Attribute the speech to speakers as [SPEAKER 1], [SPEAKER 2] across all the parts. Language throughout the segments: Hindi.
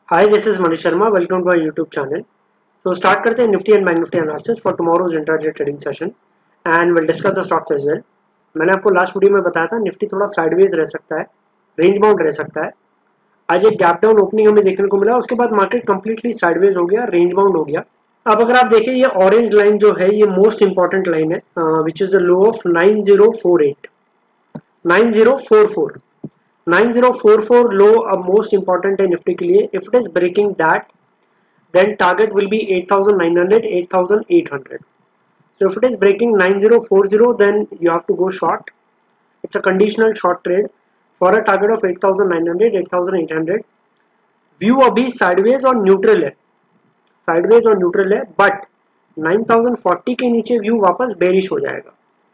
[SPEAKER 1] Hi, this is Manish Sharma. Welcome to our YouTube channel. So start करते हैं Nifty and bank Nifty analysis for tomorrow's intraday trading session and will discuss the stocks as well. मैंने आपको लास्ट वीडियो में बताया था निफ्टी थोड़ा साइडवेज रह सकता है, रेंज बाउंड रह सकता है. आज एक गैप डाउन ओपनिंग हमें देखने को मिला, उसके बाद मार्केट कंप्लीटली साइडवेज हो गया, रेंज बाउंड हो गया. अब अगर आप देखिए ये ऑरेंज लाइन जो है ये मोस्ट इंपॉर्टेंट लाइन है, which is the low of 9048 9044 9044 low अब मोस्ट इंपॉर्टेंट है निफ्टी के लिए. If it is breaking that then target will be 8900 8800. So if it is breaking 9040 then you have to go short. It's a conditional short trade for a target of 8900 8800. View अभी साइडवेज और न्यूट्रल है, साइडवेज और न्यूट्रल है, बट 9040 के नीचे व्यू वापस बेरिश हो जाएगा.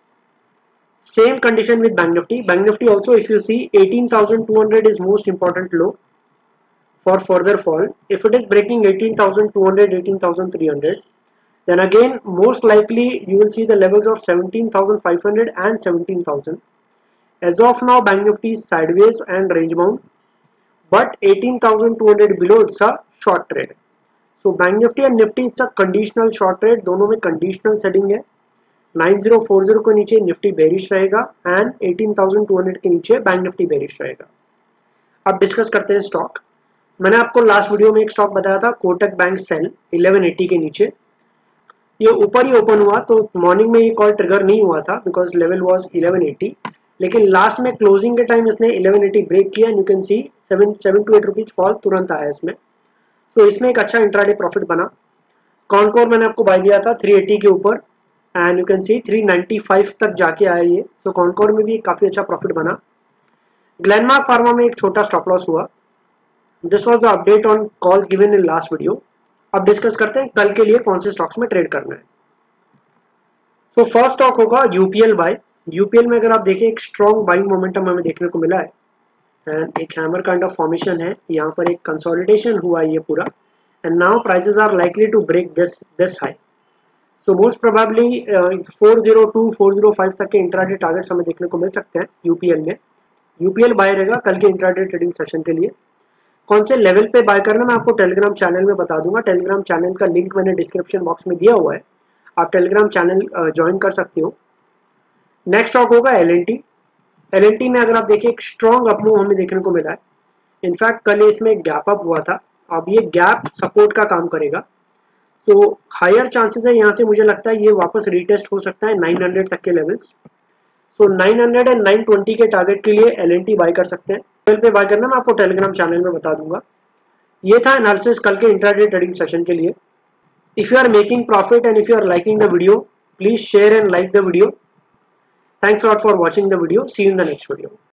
[SPEAKER 1] Same condition with bank Nifty. Bank Nifty also if you see 18200 is most important low for further fall. If it is breaking 18,200 18,300 then again most likely you will see the levels of 17,500 and 17,000. As of now bank nifty is sideways and range bound, but 18,200 below it's a short trade. So bank nifty and nifty it's a conditional short trade, दोनों में conditional setting है. 9040 को नीचे निफ्टी बेरिश रहेगा एंड 18,200 के नीचे बैंक निफ्टी बेरिश रहेगा. अब डिस्कस करते हैं स्टॉक. मैंने आपको लास्ट वीडियो में एक स्टॉक बताया था कोटक बैंक सेल 1180 के नीचे. ये ऊपर ही ओपन हुआ तो मॉर्निंग में ये कॉल ट्रिगर नहीं हुआ था बिकॉज लेवल वाज 1180, लेकिन लास्ट में क्लोजिंग के टाइम इसने 1180 ब्रेक किया and you can see 7 to 8 rupees fall तुरंत आया इसमें. तो इसमें एक अच्छा इंट्राडे प्रॉफिट बना. कॉनकोर मैंने आपको बाय दिया था 380 के ऊपर एंड यू कैन सी 395 तक जाके आया ये. तो कॉनकोर में भी काफी अच्छा प्रॉफिट बना. ग्लेनमार्क फार्मा में एक छोटा स्टॉप लॉस हुआ. This was the update on calls given in last video. अब डिस्कस करते हैं कल के लिए कौन से स्टॉक्स में ट्रेड करना है. तो फर्स्ट स्टॉक होगा यूपीएल बाय. यूपीएल में अगर आप देखें एक स्ट्रॉन्ग बाइंग मोमेंटम हमें देखने को मिला है एंड एक हैमर काइंड ऑफ फॉर्मेशन है. यहाँ पर एक कंसोलिडेशन हुआ है ये पूरा and now prices are likely to break this high. So most probably 402 405 तक के इंट्राडे टारगेट्स हमें देखने को मिल सकते हैं यूपीएल में. यूपीएल बाय रहेगा कल के इंट्राडे ट्रेडिंग सेशन के लिए. कौन से लेवल पे बाय करना मैं आपको टेलीग्राम चैनल में बता दूंगा. टेलीग्राम चैनल का लिंक मैंने डिस्क्रिप्शन बॉक्स में दिया हुआ है, आप टेलीग्राम चैनल ज्वाइन कर सकते हो. नेक्स्ट स्टॉक होगा एलएनटी. एलएनटी में अगर आप देखिए एक स्ट्रॉन्ग अपमूव हमें देखने को मिला है. इनफैक्ट कल इसमें गैप अप हुआ था, अब ये गैप सपोर्ट का काम करेगा. तो हायर चांसेस है यहाँ से मुझे लगता है ये वापस रीटेस्ट हो सकता है 900 तक के लेवल्स. सो 900 एंड 920 के टारगेट के लिए एलएनटी बाय कर सकते हैं. लेवल पे बाय करना मैं आपको टेलीग्राम चैनल में बता दूंगा. ये था एनालिसिस कल के इंट्राडे ट्रेडिंग सेशन के लिए. If you are making profit and if you are liking the video please share and like the video. Thanks lot for watching the video. See you in the next video.